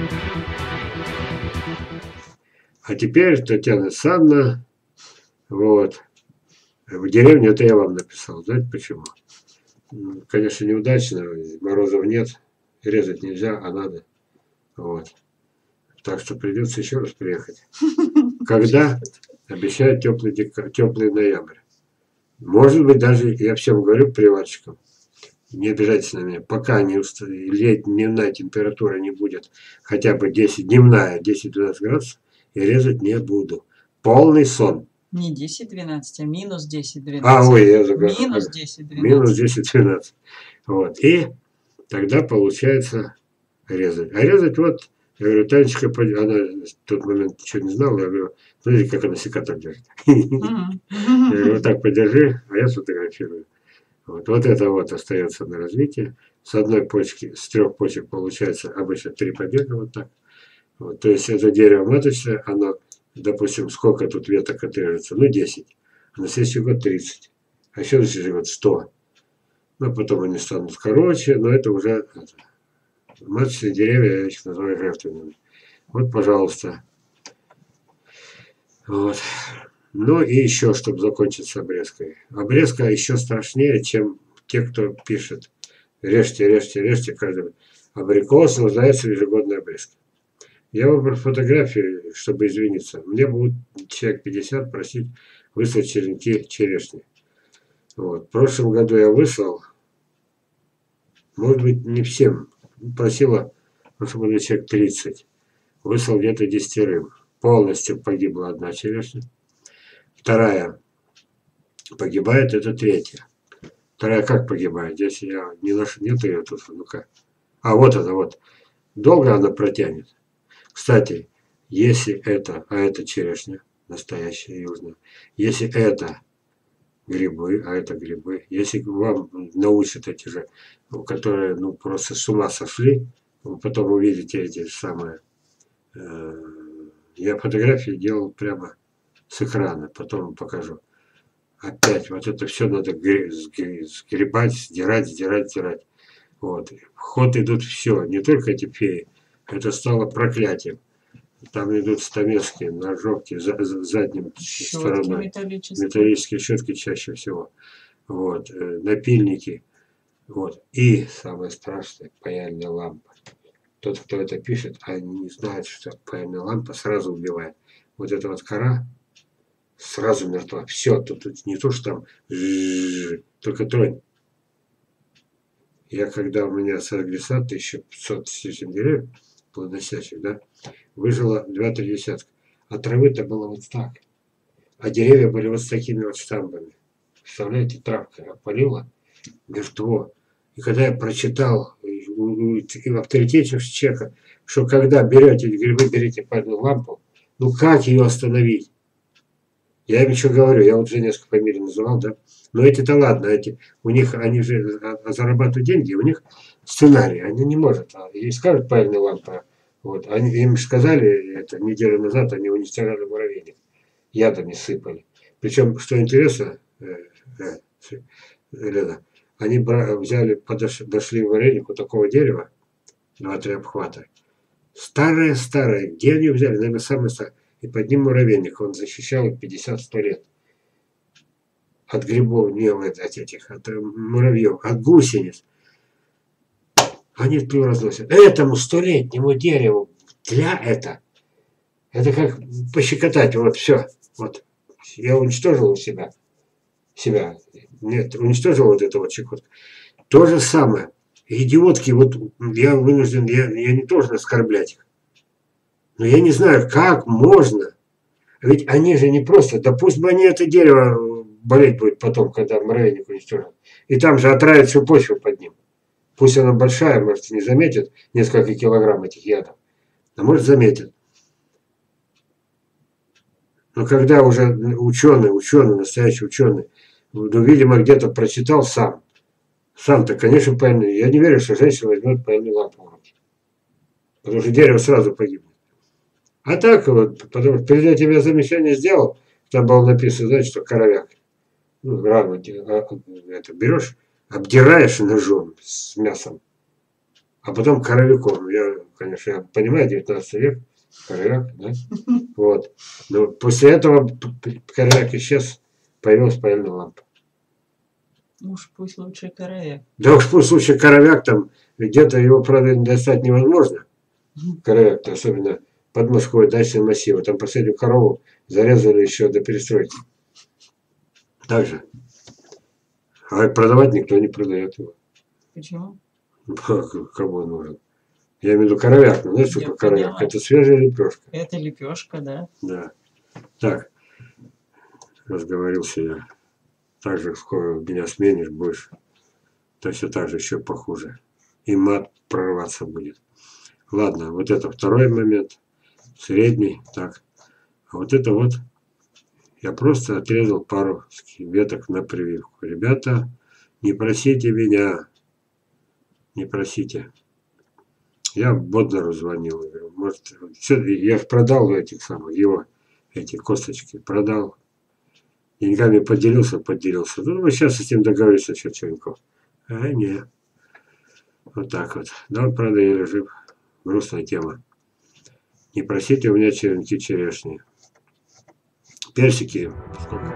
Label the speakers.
Speaker 1: А теперь Татьяна Александровна, вот, в деревне, это я вам написал, знаете почему? Конечно, неудачно, морозов нет, резать нельзя, а надо, вот. Так что придется еще раз приехать. Когда? Обещают теплый ноябрь. Может быть, даже, я всем говорю, приватчикам, не обижайтесь на меня, пока дневная температура не будет хотя бы 10, дневная 10-12 градусов, я резать не буду. Полный сон.
Speaker 2: Не 10-12, а минус 10-12.
Speaker 1: Ой, я заговорил.
Speaker 2: Минус 10-12.
Speaker 1: Минус 10-12. Вот. И тогда получается резать. А резать вот, я говорю, Танечка, она в тот момент ничего не знала, я говорю, смотрите, как она секатор держит. Я говорю, вот так подержи, а я сфотографирую. Вот это вот остается на развитии. С одной почки, с 3 почек получается обычно 3 побега, вот так. Вот, то есть это дерево маточное, оно, допустим, сколько тут веток отрежется? Ну, 10. А на следующий год 30. А еще на следующий год 100. Ну, потом они станут короче, но это уже маточные деревья, я их называю жертвенными. Вот, пожалуйста. Вот. Ну и еще, чтобы закончить с обрезкой. Обрезка еще страшнее, чем те, кто пишет. Режьте, режьте, режьте каждый. Абрикос нуждается в ежегодной обрезке. Я выбрал фотографии, чтобы извиниться. Мне будут человек 50 просить выслать черенки черешни. Вот. В прошлом году я выслал. Может быть, не всем. Просила, в прошлом году человек 30. Выслал где-то 10. Полностью погибла одна черешня. Вторая погибает, это 3-я. Вторая как погибает? Здесь я не нашел, нет ее тут. Ну-ка. А вот она, вот. Долго она протянет. Кстати, если это, а это черешня, настоящая южная. Если это грибы, а это грибы. Если вам научат эти же, которые, ну, просто с ума сошли, вы потом увидите эти самые... я фотографии делал прямо с экрана, потом покажу. Опять, вот это все надо сгребать, сдирать. Вот. В ход идут все, не только эти феи. Это стало проклятием. Там идут стамески, ножовки, задним стороной. Металлические щетки чаще всего. Вот. Напильники. Вот. И самое страшное, паяльная лампа. Тот, кто это пишет, они не знают, что паяльная лампа сразу убивает. Вот эта вот кора сразу мертва. Все, тут не то, что там только тронь. Я когда у меня 40 леса, 1500 с лишним деревьев, плодоносящих, да, выжило 2-3 десятка. А травы-то было вот так. А деревья были вот с такими вот штамбами. Представляете, травка опалила, мертво. И когда я прочитал и в авторитете человека, что когда берете грибы, берите пальную лампу, ну как ее остановить? Я им еще говорю, я вот уже несколько фамилий называл, да. Но эти-то ладно, эти, у них, они же зарабатывают деньги, у них сценарий, они не могут. И скажут паяльная лампа, вот, они, им сказали, это неделю назад, они уничтожали муравейник, ядами сыпали. Причем, что интересно, Лена, они взяли, дошли в муравейник у такого дерева, 2-3 обхвата. Старое, где они взяли, наверное, самое старое. И под ним муравейник, он защищал 50-100 лет. От грибов, не от этих, от муравьев, от гусениц. Они тлю разносят. Этому 100-летнему дереву это как пощекотать, вот все. Вот. Я уничтожил у себя. Нет, уничтожил вот это вот щекотку. То же самое. Идиотки, вот я вынужден, я не должен оскорблять их. Но я не знаю, как можно. Ведь они же не просто, да пусть бы они это дерево болеть будет потом, когда муравейник уничтожен. И там же отравят всю почву под ним. Пусть она большая, может, не заметит несколько килограмм этих ядов. А может, заметит. Но когда уже ученый, настоящий ученый, ну, видимо, где-то прочитал сам. Сам-то, конечно, паяльный. Я не верю, что женщина возьмет паяльную лампу в руки. Потому что дерево сразу погибнет. А так вот, потому что перед этим я замечание сделал, там было написано, знаете, что коровяк. Ну, рану это берешь, обдираешь ножом с мясом, а потом коровяком. Я конечно, я понимаю, 19 век, коровяк, да? Вот. Но после этого коровяк исчез, появилась паяльная лампа.
Speaker 2: Уж пусть лучше коровяк.
Speaker 1: Да уж пусть лучше коровяк там, где-то его, правда, достать невозможно. Коровяк, особенно под Москвой, дачные массивы. Там последнюю корову зарезали еще до перестройки. Так же. А продавать никто не продает его.
Speaker 2: Почему?
Speaker 1: Кому он нужен? Я имею в виду коровяк. Ну, знаешь, что
Speaker 2: Я
Speaker 1: такое коровяк?
Speaker 2: поняла.
Speaker 1: Это свежая лепешка.
Speaker 2: Это лепешка, да.
Speaker 1: Да. Так. Разговорился я. Так же скоро меня сменишь, будешь. То все так же еще похуже. И мат прорваться будет. Ладно, вот это второй момент. Средний. Так. А вот это вот. Я просто отрезал пару веток на прививку. Ребята, не просите меня. Не просите. Я Бодлеру звонил. Говорю, может, я же продал этих самых, его, эти косточки. Продал. Деньгами поделился. Ну, мы сейчас с ним договоримся, Черченков. А, не. Вот так вот. Да, он, правда, еле жив. Грустная тема. Не просите у меня черенки черешни. Персики. Сколько?